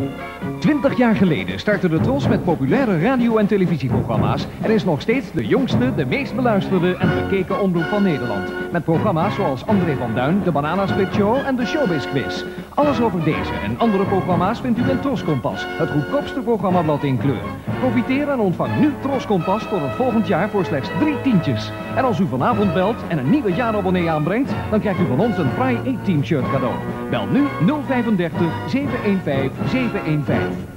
20 jaar geleden startte de Tros met populaire radio- en televisieprogramma's en is nog steeds de jongste, de meest beluisterde en bekeken omroep van Nederland. Met programma's zoals André van Duin, de Bananasplit Show en de Showbiz Quiz. Alles over deze en andere programma's vindt u in Tros Kompas, het goedkoopste programmablad in kleur. Profiteer en ontvang nu Tros Kompas tot het volgend jaar voor slechts 3 tientjes. En als u vanavond belt en een nieuwe jaarabonnee aanbrengt, dan krijgt u van ons een Fry 8 Team shirt cadeau. Bel nu 035 715 715.